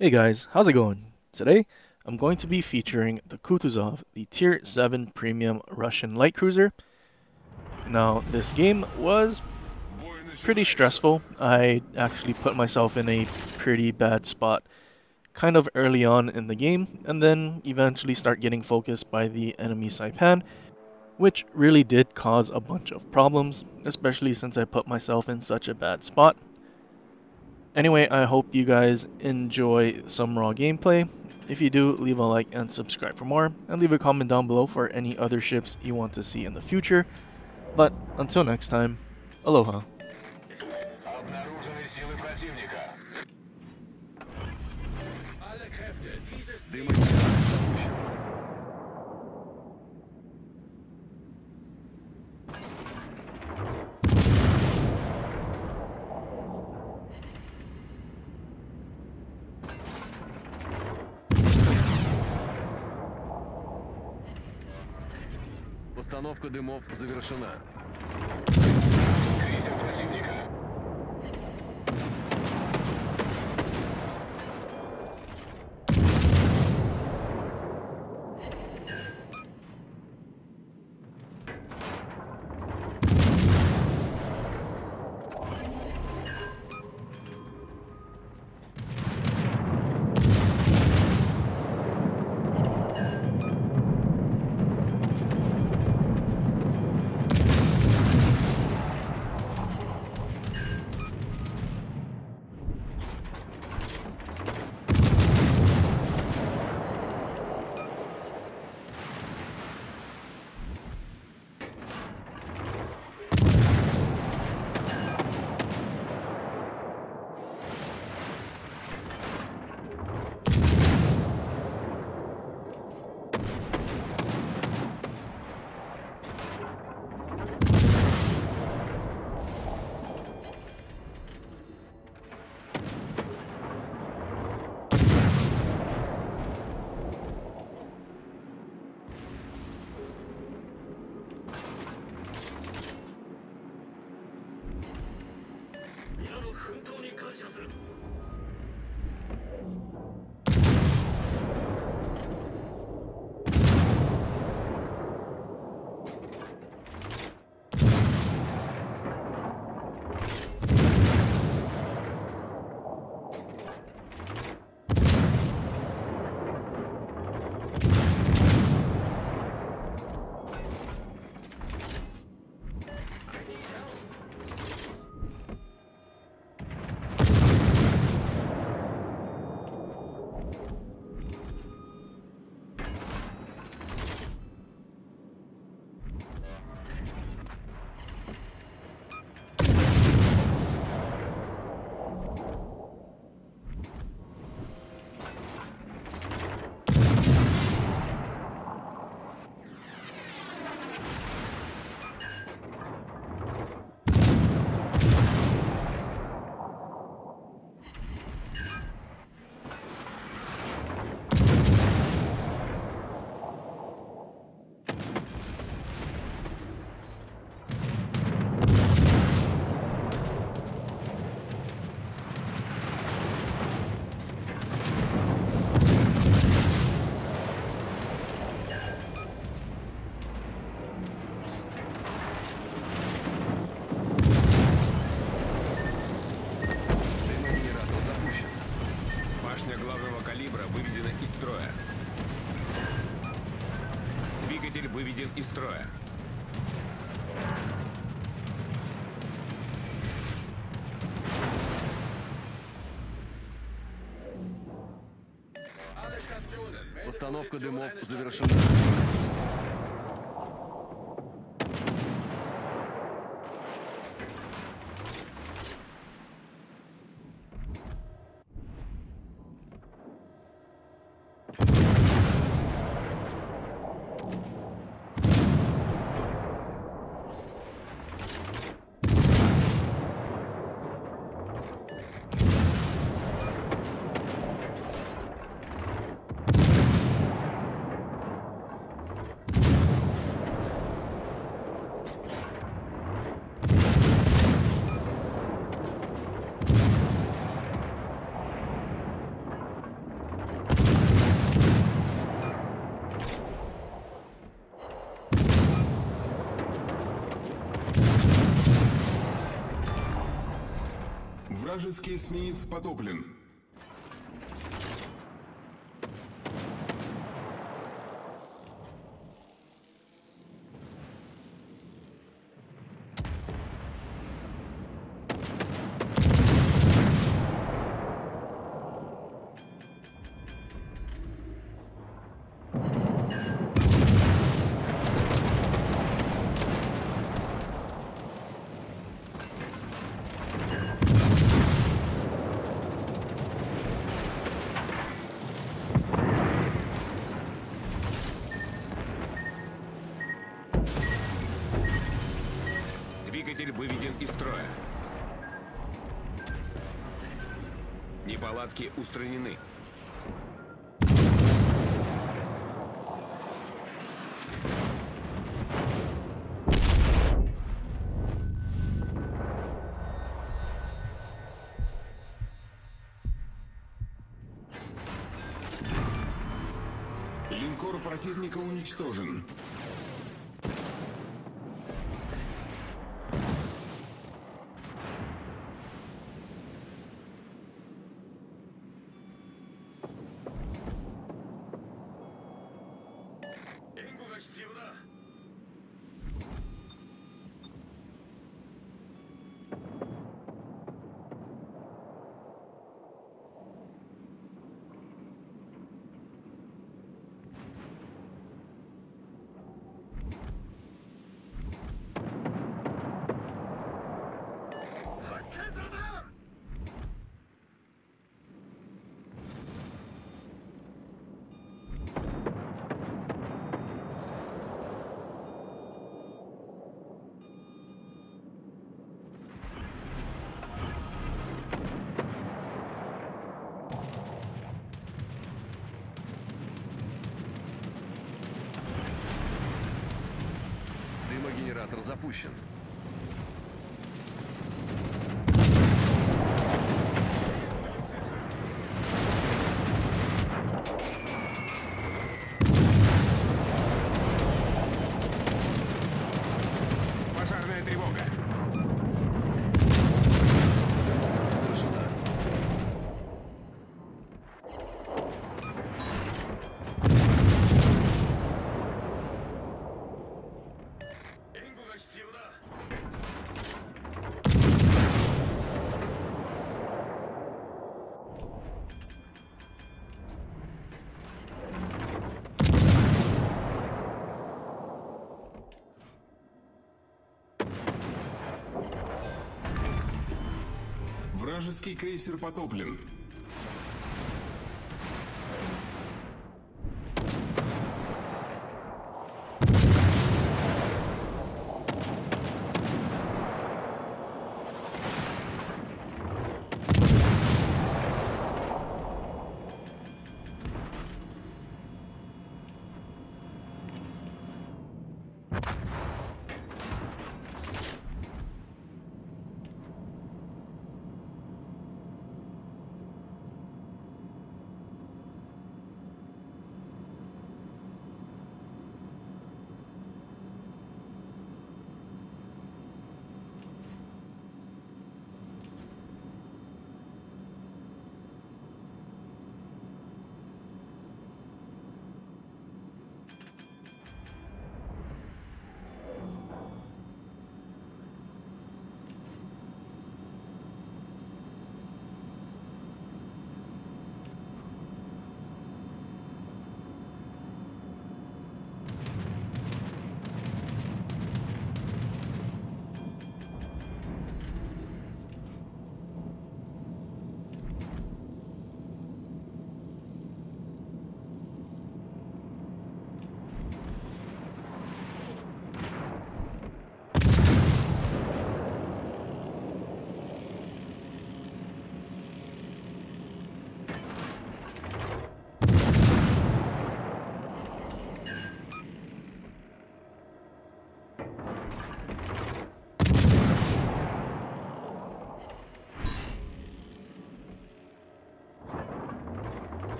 Hey guys, how's it going? Today, I'm going to be featuring the Kutuzov, the Tier 7 Premium Russian Light Cruiser. Now, this game was Бой pretty начинается. stressful. I actually put myself in a pretty bad spot kind of early on in the game, and then eventually start getting focused by the enemy Saipan, which really did cause a bunch of problems, especially since I put myself in such a bad spot. Anyway, I hope you guys enjoy some raw gameplay. If you do, leave a like and subscribe for more, and leave a comment down below for any other ships you want to see in the future. But until next time, aloha. Обнаружены силы противника. Дымогенератор запущен. Постановка дымов завершена. Крейсер противника. Дымогенератор запущен. Башня главного калибра выведена из строя. Двигатель выведен из строя. Постановка дымов завершена. Вражеский эсминец потоплен. Двигатель выведен из строя. Неполадки устранены. Линкор противника уничтожен. Дымогенератор запущен. Пожарная тревога. Совершена. Вражеский крейсер потоплен.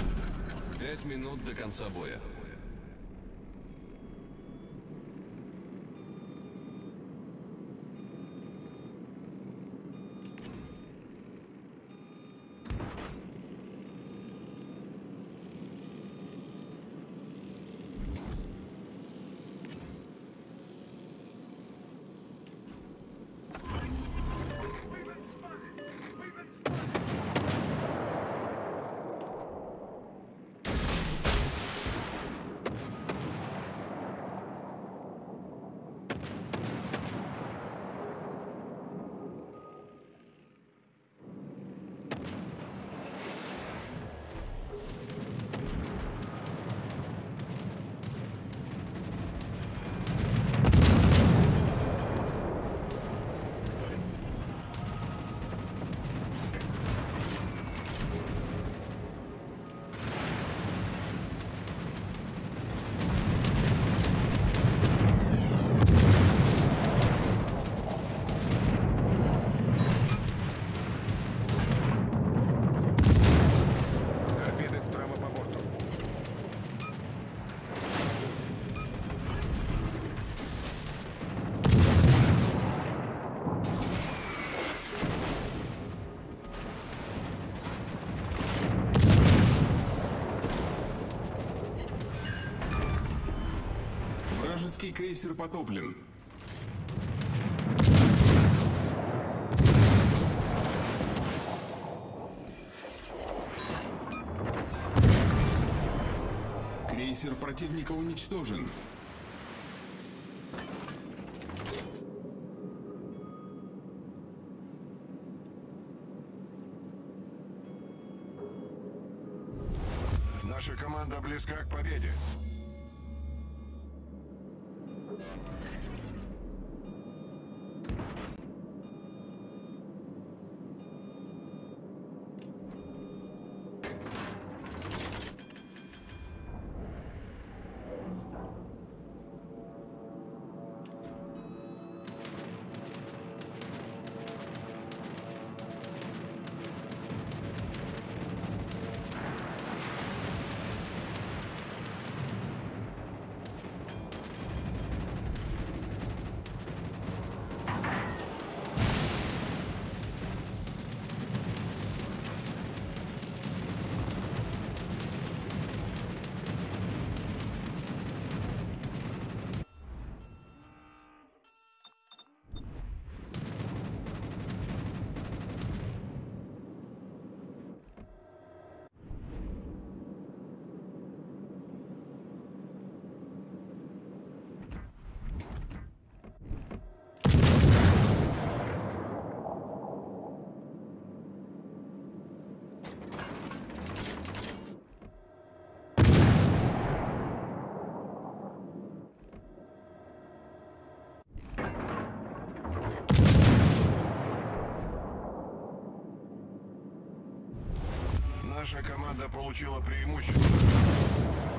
Пять минут до конца боя. Вражеский крейсер потоплен. Крейсер противника уничтожен. Наша команда близка к победе. Наша команда получила преимущество.